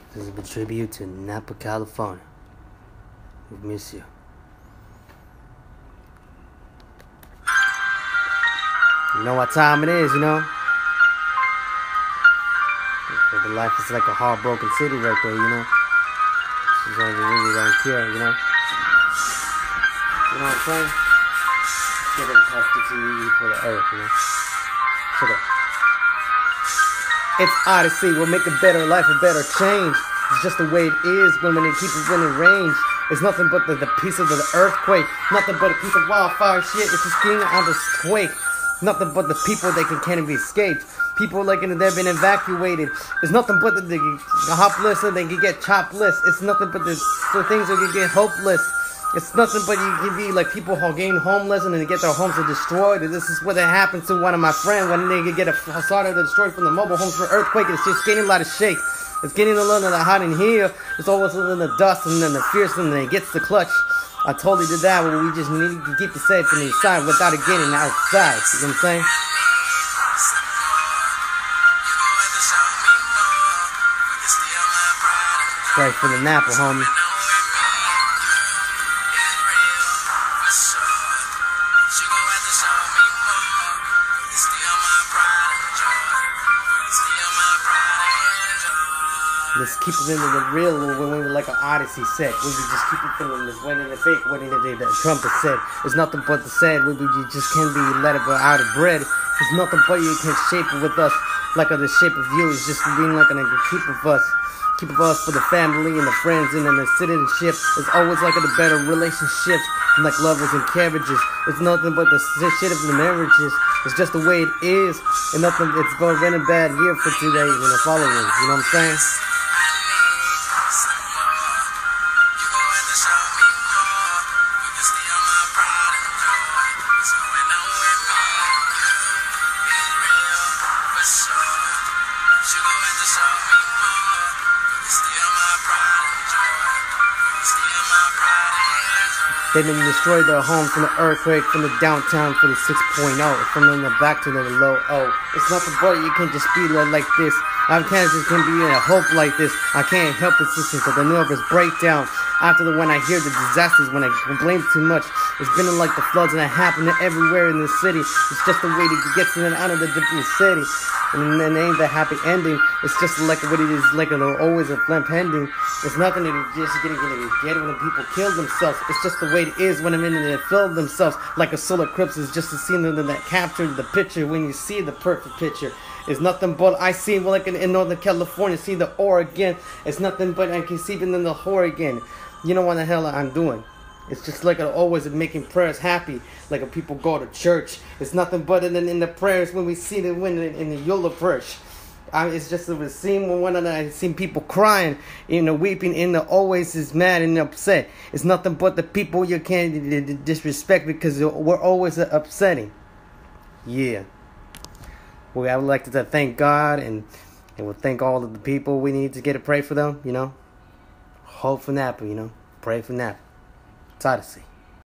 This is a tribute to Napa, California. We miss you. You know what time it is, you know? The life is like a heartbroken city right there, you know? She's like, we really don't care, you know? You know what I'm saying? Give it positivity for the earth, you know? Shut up. It's Odyssey, we'll make a better life, a better change. It's just the way it is when they keep it within range. It's nothing but the piece of the earthquake. Nothing but a piece of wildfire shit. It's just getting on the quake. Nothing but the people that can't be escaped. People like they've been evacuated. It's nothing but the hopless and they can get chopless. It's nothing but the things that can get hopeless. It's nothing but you can be like people who are getting homeless and then they get their homes destroyed. And this is what happened to one of my friends when they get a facade destroyed from the mobile homes for earthquake. It's just getting a lot of shake. It's getting a little hot in here. It's always a little dust and then the fierce and then it gets the clutch. I totally did that, but we just need to keep it safe from the inside without it getting outside. You know what I'm saying? Right for the Napa, homie. Let's keep it into the real when we were like an Odyssey set. We would just keep it from this when in the fake, when in the trumpet said. It's nothing but the said. We just can't be let it go out of bread. It's nothing but you can shape it with us like the shape of you. It's just being like a keep of us. Keep of us for the family and the friends and then the citizenship. It's always like the better relationships like lovers and cabbages. It's nothing but the shit of the marriages. It's just the way it is. And nothing, it's been a bad year for today and the following. You know what I'm saying? They didn't destroy their homes from the earthquake, from the downtown, for the 6.0, from the back to the low O. It's nothing but you can just be like this. I can't just can be in a hope like this. I can't help it, sister, because the nervous breakdown. After when I hear the disasters, when I complain too much, it's been like the floods and it happened everywhere in the city. It's just the way to get in and out of the different city. And then ain't the happy ending. It's just like what it is, like always a flimp ending. It's nothing that just get when the people kill themselves. It's just the way it is when I'm in there, they fill themselves like a solar eclipse. Is just a scene that captured the picture when you see the perfect picture. It's nothing but I see like in Northern California, see the Oregon. It's nothing but I can see even in the Oregon. You know what the hell I'm doing. It's just like always making prayers happy, like people go to church. It's nothing but in the prayers when we see the wind in the Yola Purge. It's just a scene when I seen people crying, weeping, and always is mad and upset. It's nothing but the people you can't disrespect because we're always upsetting. Yeah. Well, I would like to thank God and we'll thank all of the people we need to get to pray for them, Hope for Napa, Pray for Napa. It's Odyssey.